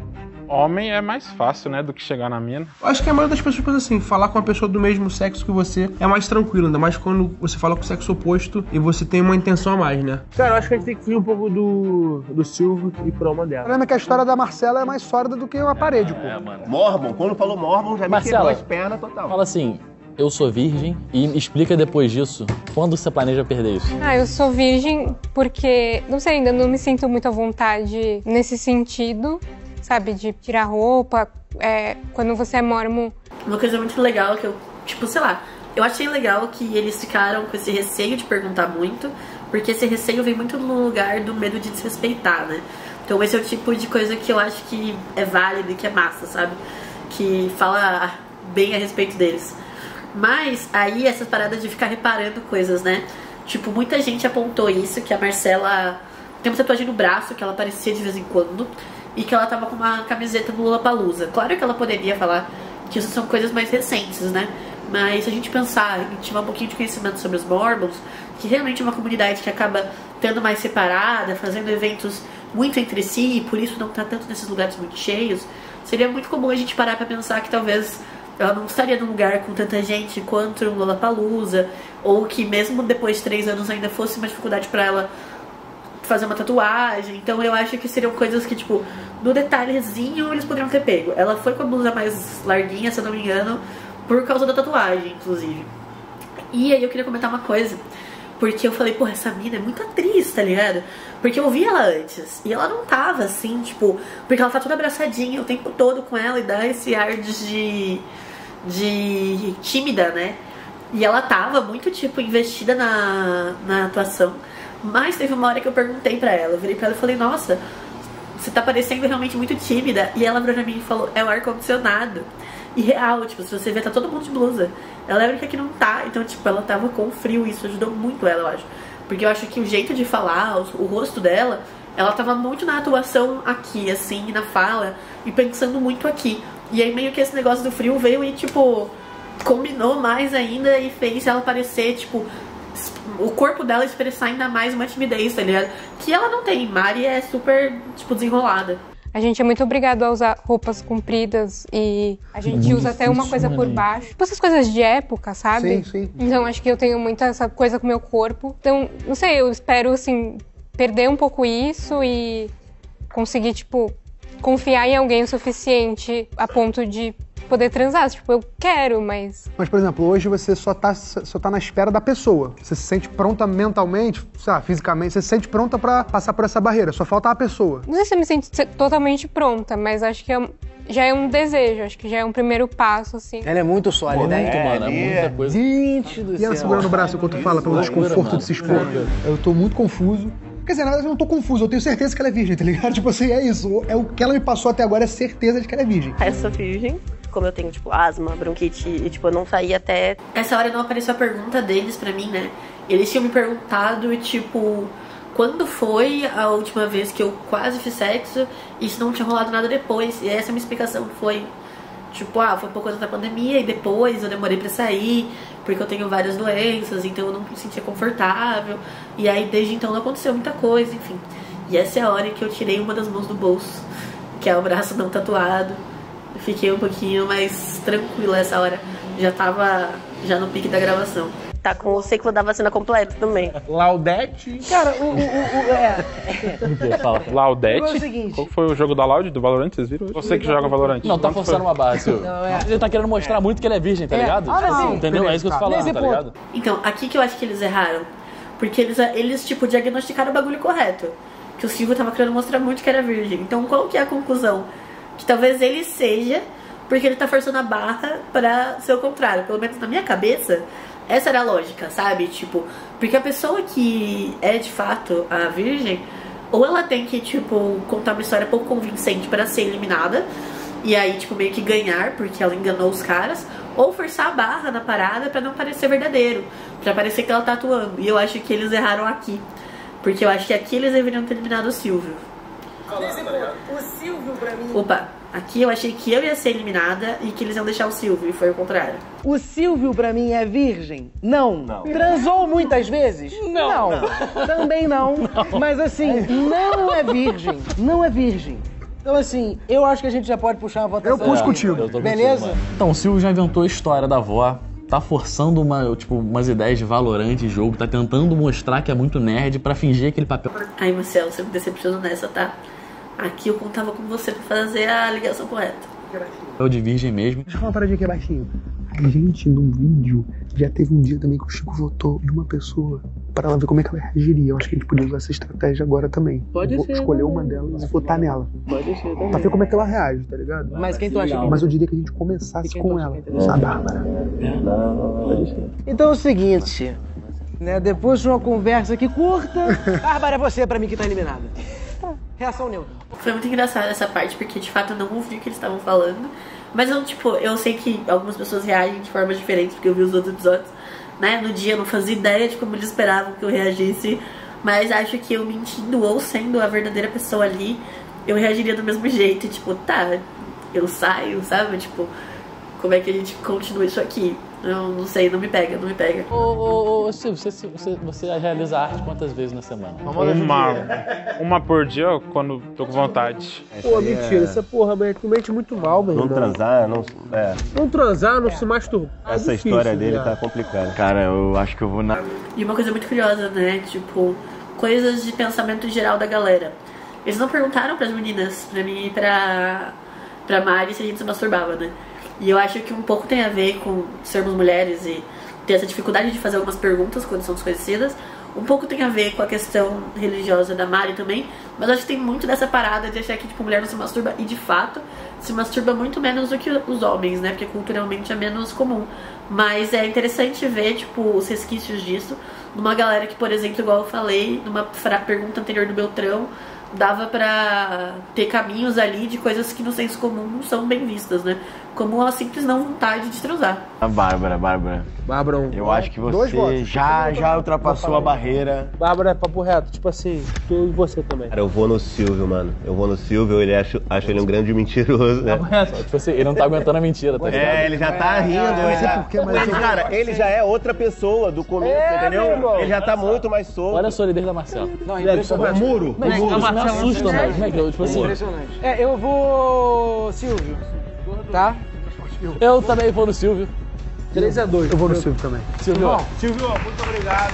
Homem é mais fácil, né, do que chegar na mina. Eu acho que a maioria das pessoas pensa assim, falar com uma pessoa do mesmo sexo que você é mais tranquilo, ainda mais quando você fala com o sexo oposto e você tem uma intenção a mais, né? Cara, eu acho que a gente tem que fugir um pouco do Silvio e pra uma O dela. problema é que a história da Marcela é mais sólida do que uma parede, pô. Mano. Mormon, quando falou Mormon, já me Marcela, quebrou as pernas total. Fala assim, eu sou virgem e me explica depois disso, quando você planeja perder isso? Eu sou virgem porque, não sei, ainda não me sinto muito à vontade nesse sentido, sabe, de tirar roupa, quando você é mormon. Uma coisa muito legal que eu, tipo, sei lá, eu achei legal que eles ficaram com esse receio de perguntar muito, porque esse receio vem muito no lugar do medo de desrespeitar, né? Então esse é o tipo de coisa que eu acho que é válido e que é massa, sabe? Que fala bem a respeito deles. Mas aí essas paradas de ficar reparando coisas, né? Tipo, muita gente apontou isso, que a Marcela tem uma tatuagem no braço, que ela aparecia de vez em quando, e que ela tava com uma camiseta do Lollapalooza. Claro que ela poderia falar que isso são coisas mais recentes, né? Mas se a gente pensar e tiver um pouquinho de conhecimento sobre os Mormons, que realmente é uma comunidade que acaba tendo mais separada, fazendo eventos muito entre si, e por isso não tá tanto nesses lugares muito cheios, seria muito comum a gente parar pra pensar que talvez ela não estaria num lugar com tanta gente quanto um Lollapalooza, ou que mesmo depois de 3 anos ainda fosse uma dificuldade pra ela fazer uma tatuagem. Então eu acho que seriam coisas que, tipo, no detalhezinho eles poderiam ter pego. Ela foi com a blusa mais larguinha, se eu não me engano, por causa da tatuagem, inclusive. E aí eu queria comentar uma coisa, porque eu falei, porra, essa mina é muito atriz, tá ligado? Porque eu vi ela antes, e ela não tava assim, tipo, porque ela tá toda abraçadinha o tempo todo com ela e dá esse ar de tímida, né? E ela tava muito, tipo, investida na atuação. Mas teve uma hora que eu perguntei pra ela, eu virei pra ela e falei, nossa, você tá parecendo realmente muito tímida. E ela virou pra mim e falou, é o ar-condicionado. E real, tipo, se você ver, tá todo mundo de blusa. Ela é a única que não tá, então, tipo, ela tava com frio, isso ajudou muito ela, eu acho. Porque eu acho que o jeito de falar, o rosto dela, ela tava muito na atuação aqui, assim, na fala, e pensando muito aqui. E aí meio que esse negócio do frio veio e, tipo, combinou mais ainda e fez ela parecer, tipo, o corpo dela expressar ainda mais uma timidez, tá ligado? Que ela não tem. Mari é super, tipo, desenrolada. A gente é muito obrigado a usar roupas compridas e a gente usa até uma coisa por baixo. Tipo essas coisas de época, sabe? Sim, sim. Então acho que eu tenho muita essa coisa com o meu corpo. Então, não sei, eu espero, assim, perder um pouco isso e conseguir, tipo, confiar em alguém o suficiente a ponto de poder transar. Tipo, eu quero, mas... Mas, por exemplo, hoje você só tá na espera da pessoa. Você se sente pronta mentalmente, sei lá, fisicamente, você se sente pronta pra passar por essa barreira. Só falta a pessoa. Não sei se eu me sinto totalmente pronta, mas acho que já é um desejo. Acho que já é um primeiro passo, assim. Ela é muito sólida, Muito, mano, é muita coisa. Gente do E ela céu. segurando o braço enquanto fala pelo desconforto de se expor. Eu tô muito confuso. Quer dizer, na verdade eu não tô confuso, eu tenho certeza que ela é virgem, tá ligado? Tipo assim, é isso. É o que ela me passou até agora, é certeza de que ela é virgem. Eu sou virgem. Como eu tenho, tipo, asma, bronquite, e, tipo, eu não saí até... Essa hora não apareceu a pergunta deles pra mim, né? Eles tinham me perguntado, tipo, quando foi a última vez que eu quase fiz sexo e se não tinha rolado nada depois. E essa é a minha explicação, foi, tipo, foi por conta da pandemia e depois eu demorei pra sair, porque eu tenho várias doenças, então eu não me sentia confortável. E aí, desde então, não aconteceu muita coisa, enfim. E essa é a hora que eu tirei uma das mãos do bolso, que é o braço não tatuado. Fiquei um pouquinho mais tranquila essa hora. Já tava no pique da gravação. Tá com o ciclo da vacina completo também. Laudete. Cara, Laudete? É o seguinte. Qual foi o jogo da Laude, do Valorant? Vocês viram? Você que joga Valorant. Não, tá forçando uma barra, Silvio. Ele tá querendo mostrar muito que ele é virgem, tá ligado? não. Entendeu? É isso que eu tô falando, tá ligado? Então, aqui que eu acho que eles erraram. Porque eles tipo, diagnosticaram o bagulho correto. Que o Silvio tava querendo mostrar muito que era virgem. Então, qual que é a conclusão? Que talvez ele seja, porque ele tá forçando a barra pra ser o contrário. Pelo menos na minha cabeça, essa era a lógica, sabe? Tipo, porque a pessoa que é de fato a virgem, ou ela tem que, tipo, contar uma história pouco convincente pra ser eliminada, e aí, tipo, meio que ganhar, porque ela enganou os caras, ou forçar a barra na parada pra não parecer verdadeiro, pra parecer que ela tá atuando. E eu acho que eles erraram aqui, porque eu acho que aqui eles deveriam ter eliminado o Silvio. O Silvio pra mim... Opa, aqui eu achei que eu ia ser eliminada e que eles iam deixar o Silvio, e foi o contrário. O Silvio pra mim é virgem? Não. Transou muitas vezes? Não. Também não. Mas assim, não é virgem. Não é virgem. Então, assim, eu acho que a gente já pode puxar uma votação. Eu puxo contigo. Eu tô Beleza? contigo, mano. Então, o Silvio já inventou a história da avó, tá forçando umas ideias de Valorant de jogo, tá tentando mostrar que é muito nerd pra fingir aquele papel. Ai, Marcelo, você me decepcionou nessa, tá? Aqui eu contava com você pra fazer a ligação correta. É o de virgem mesmo. Deixa eu falar uma paradinha aqui baixinho. A gente, num vídeo, já teve um dia também que o Chico votou em uma pessoa para ela ver como é que ela reagiria. Eu acho que a gente podia usar essa estratégia agora também. Pode ser. Escolher uma delas e votar nela. Pode ser também. Pra ver como é que ela reage, tá ligado? Mas quem tu acha? Mas eu diria que a gente começasse com ela. A Bárbara. Então é o seguinte, né? Depois de uma conversa aqui curta, Bárbara, é você pra mim que tá eliminada. Reação neutra. Foi muito engraçado essa parte, porque de fato eu não ouvi o que eles estavam falando. Mas eu, tipo, eu sei que algumas pessoas reagem de formas diferentes, porque eu vi os outros episódios, né? No dia eu não fazia ideia de como eles esperavam que eu reagisse. Mas acho que eu mentindo ou sendo a verdadeira pessoa ali, eu reagiria do mesmo jeito. Tipo, tá, eu saio, sabe? Tipo, como é que a gente continua isso aqui? Eu não sei, não me pega. Ô, Silvio, você realiza arte quantas vezes na semana? Uma por dia, quando tô com vontade. Pô, mentira, essa porra mente muito mal, meu irmão. Não transar, não... Não transar, não se masturbar. Essa difícil, história dele né? tá complicada. Cara, eu acho que eu vou na... E uma coisa muito curiosa, né? Tipo, coisas de pensamento geral da galera. Eles não perguntaram pras meninas, pra mim e pra Mari, se a gente se masturbava, né? E eu acho que um pouco tem a ver com sermos mulheres e ter essa dificuldade de fazer algumas perguntas quando são desconhecidas. Um pouco tem a ver com a questão religiosa da Mari também. Mas acho que tem muito dessa parada de achar que, tipo, mulher não se masturba. E, de fato, se masturba muito menos do que os homens, né? Porque culturalmente é menos comum. Mas é interessante ver, tipo, os resquícios disso numa galera que, por exemplo, igual eu falei, numa pergunta anterior do Beltrão, dava pra ter caminhos ali de coisas que no senso comum não são bem vistas, né? Como a simples não vontade de transar. A Bárbara. Eu acho que você já ultrapassou a barreira. Bárbara, papo reto, tipo assim, tu e você também. Cara, eu vou no Silvio, mano. Ele acho ele um grande mentiroso, né? Tipo assim, ele não tá aguentando a mentira, tá ligado? Ele já tá rindo. Cara, ele já é outra pessoa do começo, entendeu? Ele já tá muito mais solto. Olha a solidez da Marcela. Não, impressionante. Muro. Isso me assusta, mano. Como é que eu, tipo assim... Impressionante. Eu vou... Silvio. Tá? Eu também vou no Silvio. 3-2. Eu vou no Silvio também. Silvio, muito obrigado.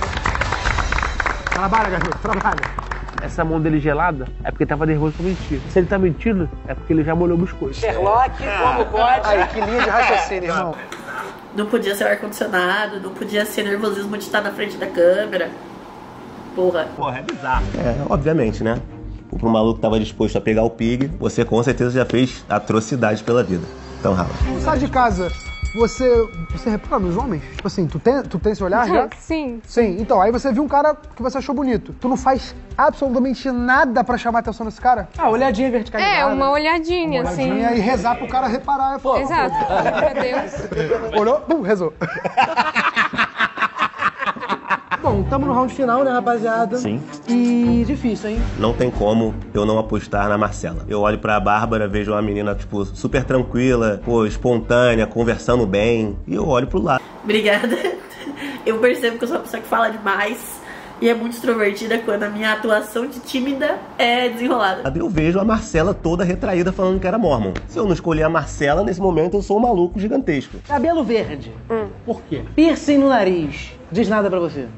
Trabalha, garoto, trabalha. Essa mão dele gelada é porque tava nervoso pra mentir. Se ele tá mentindo, é porque ele já molhou o biscoito. Sherlock, como pode? Aí, que linha de raciocínio, irmão. Não podia ser o ar-condicionado, não podia ser nervosismo de estar na frente da câmera. Porra, é bizarro. Obviamente, né? Pro maluco que tava disposto a pegar o pig, você com certeza já fez atrocidade pela vida. Então, rala. Sai de casa, você repara nos homens? Tipo assim, tu tem esse olhar já? Sim. Sim, então, aí você viu um cara que você achou bonito. Tu não faz absolutamente nada pra chamar a atenção desse cara? Olhadinha verticalizada. Uma olhadinha, assim. E rezar pro cara reparar. Pô, exato, meu Deus. Olhou, rezou. Bom, estamos no round final, né, rapaziada? Sim. E difícil, hein? Não tem como eu não apostar na Marcela. Eu olho pra Bárbara, vejo uma menina, tipo, super tranquila, espontânea, conversando bem. E eu olho pro lado. Obrigada. Eu percebo que eu sou uma pessoa que fala demais e é muito extrovertida quando a minha atuação de tímida é desenrolada. Eu vejo a Marcela toda retraída falando que era mormon. Se eu não escolher a Marcela, nesse momento eu sou um maluco gigantesco. Cabelo verde. Por quê? Piercing no nariz. Diz nada pra você.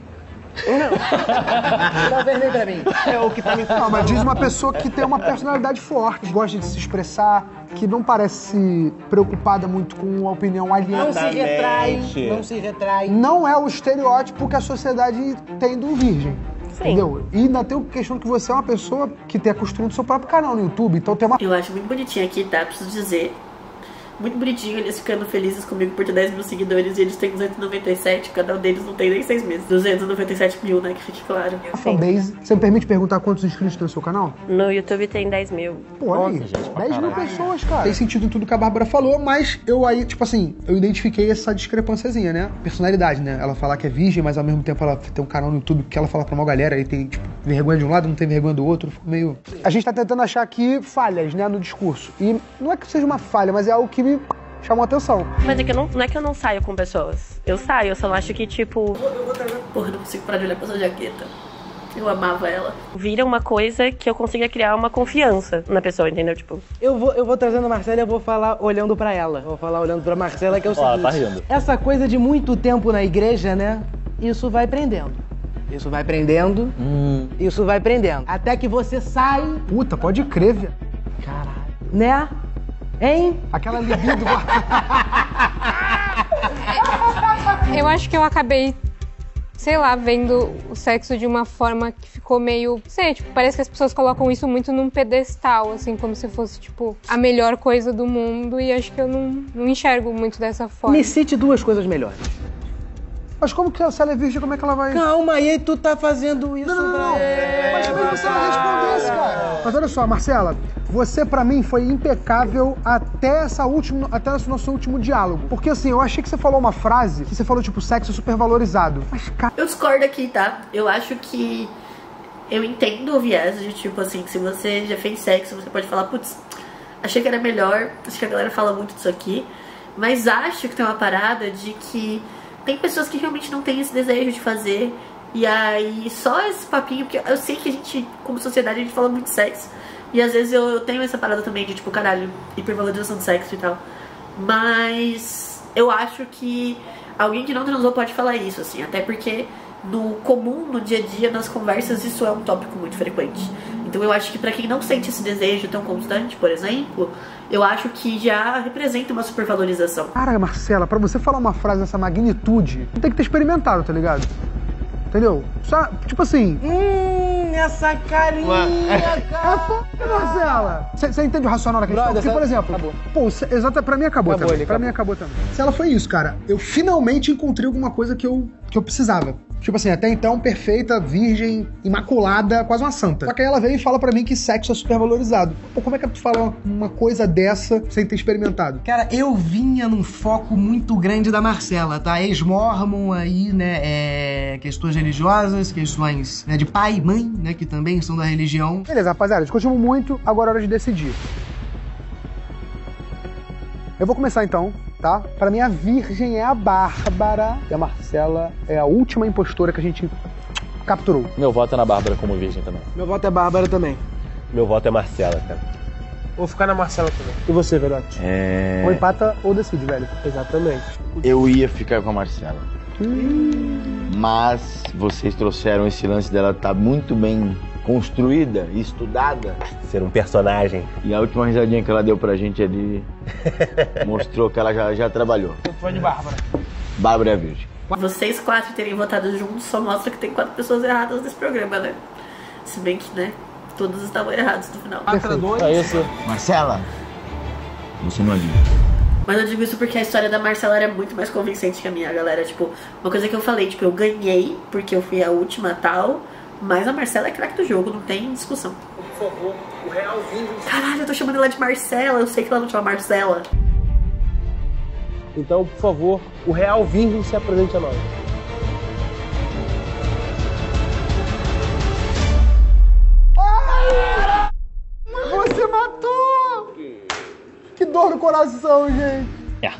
Não vem nem pra mim. É o que tá me falando. Não, mas diz uma pessoa que tem uma personalidade forte, gosta de se expressar, que não parece preocupada muito com a opinião alheia. Não se retrai. Não é o estereótipo que a sociedade tem do virgem. Sim. Entendeu? E ainda tem a questão que você é uma pessoa que tem a construído seu próprio canal no YouTube, então tem uma... Eu acho muito bonitinho aqui, tá? Preciso dizer. Muito bonitinho, eles ficando felizes comigo por ter 10 mil seguidores e eles têm 297, cada um deles não tem nem 6 meses. 297 mil, né? Que fique claro. A fanbase, você me permite perguntar quantos inscritos tem no seu canal? No YouTube tem 10 mil. Pô, olha aí, 10 mil pessoas, cara. Tem sentido em tudo que a Bárbara falou, mas eu aí, tipo assim, eu identifiquei essa discrepânciazinha, né? Personalidade, né? Ela falar que é virgem, mas ao mesmo tempo ela tem um canal no YouTube que ela fala pra uma galera e tem, tipo, vergonha de um lado, não tem vergonha do outro. Ficou meio... A gente tá tentando achar aqui falhas, né, no discurso. E não é que seja uma falha, mas é algo que me chamou a atenção. Mas é que não é que eu não saio com pessoas. Eu saio, eu só acho que, tipo... Porra, não consigo parar de olhar pra essa jaqueta. Eu amava ela. Vira uma coisa que eu consiga criar uma confiança na pessoa, entendeu? Tipo, Eu vou trazendo a Marcela e eu vou falar olhando pra ela. Eu vou falar olhando pra Marcela, que é o seguinte. tá rindo. Essa coisa de muito tempo na igreja, né? Isso vai prendendo. Isso vai prendendo. Isso vai prendendo. Até que você sai. Puta, pode crer, viado. Caralho. Né? Hein? Aquela libido. Eu acho que eu acabei, sei lá, vendo o sexo de uma forma que ficou meio... Sei, tipo, parece que as pessoas colocam isso muito num pedestal, assim, como se fosse, tipo, a melhor coisa do mundo. E acho que eu não enxergo muito dessa forma. Me cite duas coisas melhores. Mas como que se ela é virgem, como é que ela vai... Calma aí, tu tá fazendo isso Não. Mas mesmo se ela respondesse, cara. Mas olha só, Marcela, você pra mim foi impecável até esse nosso último diálogo. Porque assim, eu achei que você falou uma frase que você falou, tipo, sexo é super valorizado. Mas, cara... Eu discordo aqui, tá? Eu acho que... Eu entendo o viés de, tipo assim, que se você já fez sexo, você pode falar, putz, achei que era melhor, acho que a galera fala muito disso aqui. Mas acho que tem uma parada de que tem pessoas que realmente não têm esse desejo de fazer. E aí, só esse papinho, porque eu sei que a gente, como sociedade, a gente fala muito de sexo. E às vezes eu tenho essa parada também de, tipo, caralho, hipervalorização do sexo e tal. Mas eu acho que alguém que não transou pode falar isso, assim. Até porque no comum, no dia a dia, nas conversas, isso é um tópico muito frequente. Então eu acho que pra quem não sente esse desejo tão constante, por exemplo, eu acho que já representa uma supervalorização. Cara, Marcela, pra você falar uma frase dessa magnitude, tem que ter experimentado, tá ligado? Entendeu? Só, tipo assim... essa carinha, cara. Marcela, você entende o racional da questão? Porque, por exemplo... Acabou. Pô, exato, pra mim acabou também. Pra mim acabou também. Se ela foi isso, cara, eu finalmente encontrei alguma coisa que eu precisava. Tipo assim, até então, perfeita, virgem, imaculada, quase uma santa. Só que aí ela veio e fala pra mim que sexo é super valorizado. Pô, como é que tu fala uma coisa dessa sem ter experimentado? Cara, eu vinha num foco muito grande da Marcela, tá? Ex-mormon aí, né? Questões religiosas, questões, né, de pai e mãe, né? Que também são da religião. Beleza, rapaziada, discutimos muito, agora é hora de decidir. Eu vou começar então, tá? Pra mim a virgem é a Bárbara e a Marcela é a última impostora que a gente capturou. Meu voto é na Bárbara como virgem também. Meu voto é Bárbara também. Meu voto é Marcela, cara. Vou ficar na Marcela também. E você, Velhote? Ou empata ou decide, velho. Exatamente. Eu ia ficar com a Marcela. Mas vocês trouxeram esse lance dela estar muito bem construída e estudada. Ser um personagem. E a última risadinha que ela deu pra gente ali mostrou que ela já trabalhou. Eu fui de Bárbara. Bárbara é virgem. Vocês 4 terem votado juntos só mostra que tem 4 pessoas erradas nesse programa, né? Se bem que, né, todos estavam errados no final. 4-2. É isso. Marcela, você não é virgem. Mas eu digo isso porque a história da Marcela era muito mais convincente que a minha, galera. Tipo, uma coisa que eu falei, tipo, eu ganhei porque eu fui a última tal, mas a Marcela é craque do jogo, não tem discussão. Por favor, o real vinho. Caralho, eu tô chamando ela de Marcela, eu sei que ela não chama Marcela. Então, por favor, o real virgem se apresente a nós. Você matou! Que dor no coração, gente!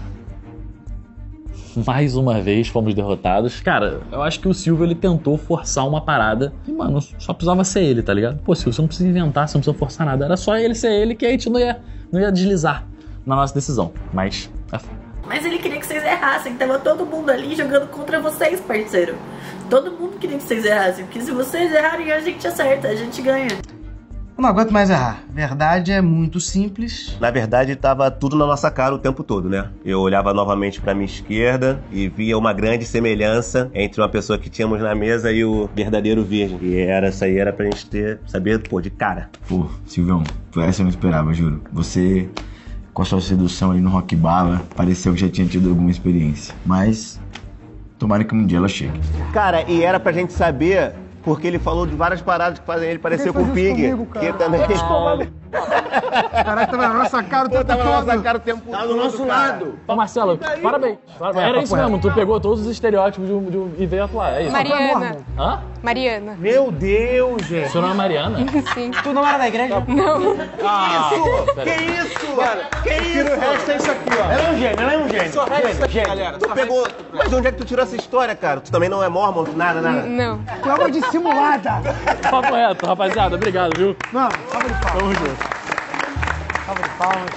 Mais uma vez fomos derrotados. Cara, eu acho que o Silvio, ele tentou forçar uma parada e, mano, só precisava ser ele, tá ligado? Pô, Silvio, você não precisa inventar, você não precisa forçar nada. Era só ele ser ele que a gente não ia deslizar na nossa decisão. Mas ele queria que vocês errassem, tava todo mundo ali jogando contra vocês, parceiro. Todo mundo queria que vocês errassem, porque se vocês errarem, a gente acerta, a gente ganha. Eu não aguento mais errar. Verdade é muito simples. Na verdade, tava tudo na nossa cara o tempo todo, né? Eu olhava novamente pra minha esquerda e via uma grande semelhança entre uma pessoa que tínhamos na mesa e o verdadeiro virgem. E essa aí era pra gente saber, pô, de cara. Pô, Silvião, essa eu não esperava, juro. Você, com a sua sedução ali no Rock Bala, pareceu que já tinha tido alguma experiência. Mas, tomara que um dia ela chegue. Cara, e era pra gente saber... Porque ele falou de várias paradas que fazem ele parecer com o Pig. Que também... Caraca, tava na nossa cara o tempo todo. Tava na nossa cara o tempo todo. Tá do nosso lado. Ô, Marcelo, parabéns. Era isso mesmo, tu pegou todos os estereótipos e veio atuar, é isso? Mariana. Hã? Mariana. Meu Deus, gente. Seu nome é Mariana? Sim. Tu não era da igreja? Não. Que isso? Que isso? O resto é isso aqui, ó. Ela é um gênio, ela é um gênio. Só resta isso aqui, galera. Tu pegou... Mas de onde é que tu tirou essa história, cara? Tu também não é mormon? Nada. Não. Tu é uma dissimulada. Papo reto, rapaziada. Obrigado, viu? Não, salva de palmas. Tamo junto. Salva de palmas.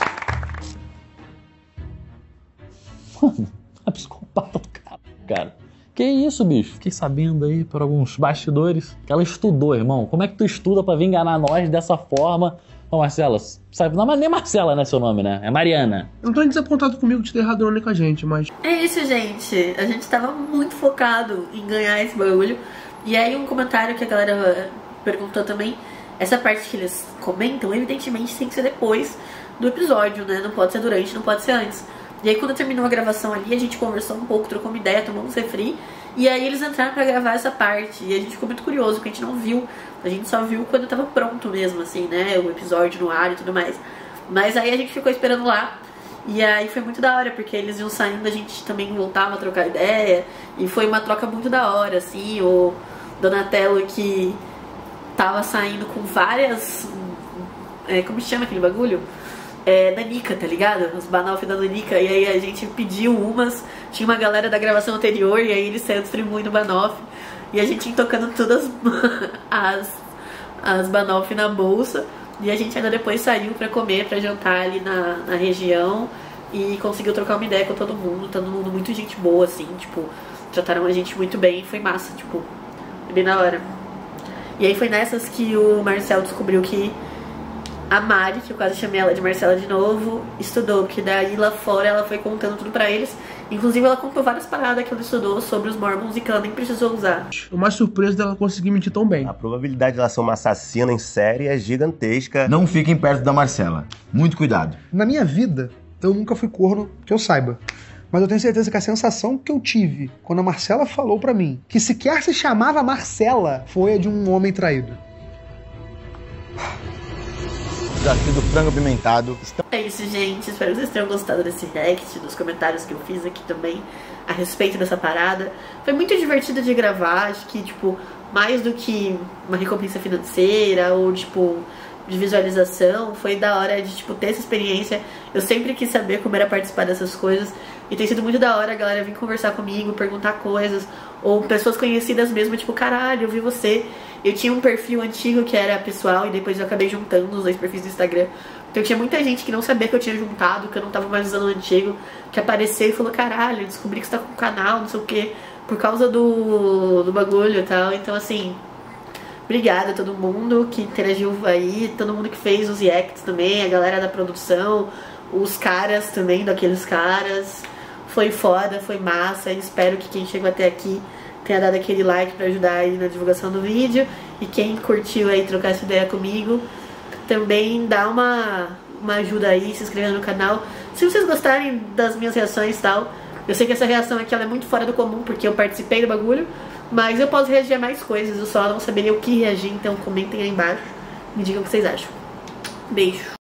Mano, a psicopata do cara. Que isso, bicho? Fiquei sabendo aí por alguns bastidores que ela estudou, irmão. Como é que tu estuda pra vir enganar nós dessa forma? Ô, Marcela, sabe? Não, mas nem Marcela, né, seu nome, né? É Mariana. Eu não tô desapontado comigo de ter errado nem com a gente, mas... É isso, gente. A gente tava muito focado em ganhar esse bagulho. E aí um comentário que a galera perguntou também, essa parte que eles comentam, evidentemente tem que ser depois do episódio, né? Não pode ser durante, não pode ser antes. E aí quando terminou a gravação ali, a gente conversou um pouco, trocou uma ideia, tomou um refri. E aí eles entraram pra gravar essa parte. E a gente ficou muito curioso, porque a gente não viu. A gente só viu quando tava pronto mesmo, assim, né? O episódio no ar e tudo mais. Mas aí a gente ficou esperando lá. E aí foi muito da hora, porque eles iam saindo, a gente também voltava a trocar ideia. E foi uma troca muito da hora, assim. O Donatello que tava saindo com várias... como se chama aquele bagulho? Nanica, tá ligado? Os Banoff da Nanica. E aí a gente pediu umas. Tinha uma galera da gravação anterior. E aí eles saíram distribuindo Banoff. E a gente ia tocando todas as Banoff na bolsa. E a gente ainda depois saiu pra comer, pra jantar ali na região. E conseguiu trocar uma ideia com todo mundo muito gente boa, assim, tipo, trataram a gente muito bem. Foi massa, tipo, bem na hora. E aí foi nessas que o Marcel descobriu que a Mari, que eu quase chamei ela de Marcela de novo, estudou, porque daí lá fora ela foi contando tudo pra eles. Inclusive ela contou várias paradas que ela estudou sobre os Mormons e que ela nem precisou usar. O mais surpreso dela conseguir mentir tão bem. A probabilidade de ela ser uma assassina em série é gigantesca. Não fiquem perto da Marcela. Muito cuidado. Na minha vida, eu nunca fui corno, que eu saiba. Mas eu tenho certeza que a sensação que eu tive quando a Marcela falou pra mim que sequer se chamava Marcela foi a de um homem traído. Desafio do frango apimentado. É isso, gente. Espero que vocês tenham gostado desse react, dos comentários que eu fiz aqui também a respeito dessa parada. Foi muito divertido de gravar. Acho que, tipo, mais do que uma recompensa financeira ou, tipo, de visualização, foi da hora de, tipo, ter essa experiência. Eu sempre quis saber como era participar dessas coisas. E tem sido muito da hora a galera vir conversar comigo, perguntar coisas. Ou pessoas conhecidas mesmo, tipo, caralho, eu vi você. Eu tinha um perfil antigo que era pessoal e depois eu acabei juntando os dois perfis do Instagram. Então tinha muita gente que não sabia que eu tinha juntado, que eu não tava mais usando o antigo, que apareceu e falou, caralho, eu descobri que você tá com um canal, não sei o que, por causa do bagulho e tal. Então assim, obrigada a todo mundo que interagiu aí, todo mundo que fez os reacts também, a galera da produção, os caras também, daqueles caras. Foi foda, foi massa, e espero que quem chegou até aqui tenha dado aquele like pra ajudar aí na divulgação do vídeo. E quem curtiu aí trocar essa ideia comigo, também dá uma ajuda aí, se inscrevendo no canal. Se vocês gostarem das minhas reações e tal, eu sei que essa reação aqui ela é muito fora do comum, porque eu participei do bagulho, mas eu posso reagir a mais coisas, eu só não saberia o que reagir, então comentem aí embaixo, me digam o que vocês acham. Beijo!